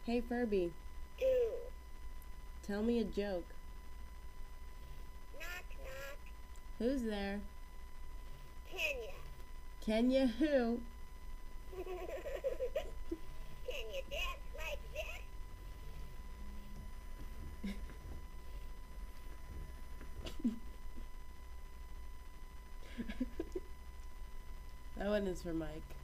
Hey Furby, Do. tell me a joke. Knock, knock. Who's there? Kenya. Kenya who? Can you dance like this? That one is for Mike.